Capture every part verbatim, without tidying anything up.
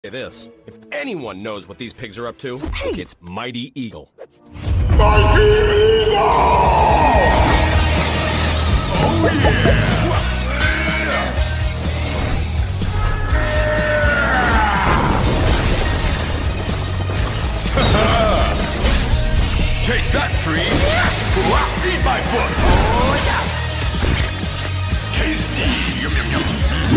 This. If anyone knows what these pigs are up to, Hey. it's Mighty Eagle. Mighty Eagle! Oh yeah! Take that, tree! Eat my foot! Oh yeah! Tasty! Yum yum yum!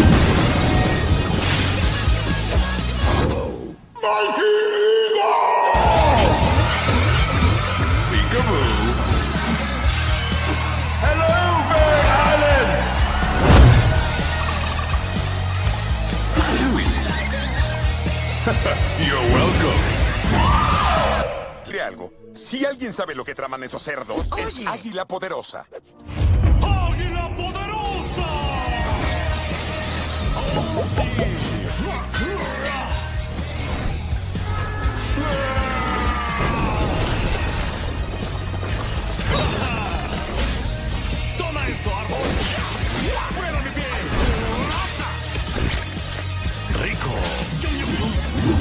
Mighty Eagle! Peekaboo! Hello, Bird Island! You're welcome. Diré algo. Si alguien sabe lo que traman esos cerdos, es Oye. Águila Poderosa. ¡Águila Poderosa! ¡Oh, sí! ¡Toma esto, árbol! ¡Fuera mi pie! ¡Rico! ¡Yum, yum, yum!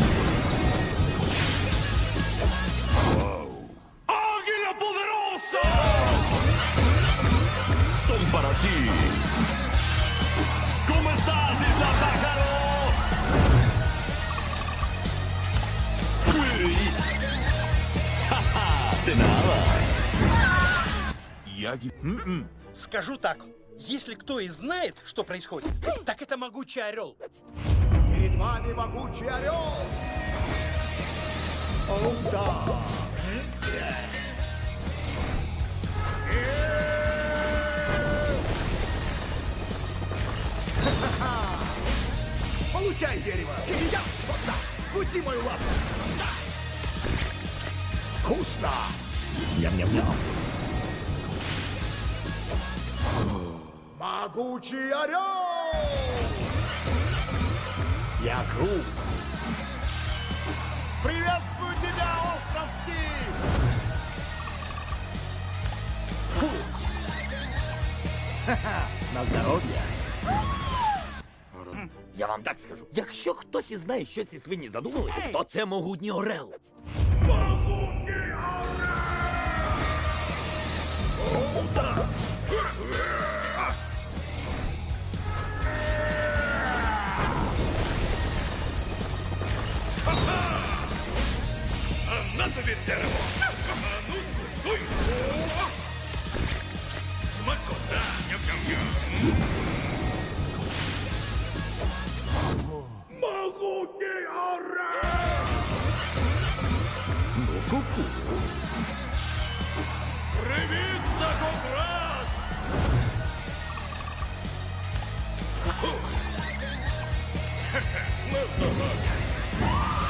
¡Águila Poderosa! Son para ti. ¿Cómo estás, Isla Pájaro? Uy. De nada. Y Águila... Скажу так, если кто и знает, что происходит, так это могучий орел. Перед вами могучий орел! О, да! Ха-ха-ха! Получай дерево! Я! Вот так! Куси мою лапу! Вкусно! Ням-ням-ням! Могучий орел! Я крут! Приветствую тебя, остров птиц! Фу! Ха-ха! На здоров'я! Я вам так скажу. Якщо хтось і знає, що ці свині задумали, то це могутній орел. Могутній орел! О, да! А на тобі дерево! Ну, скуштуй! Смакота! Ням-ням-ням! Могутній орел! Ну, ку-ку. Привіт, Снегоград! Хе-хе, на здоров'я!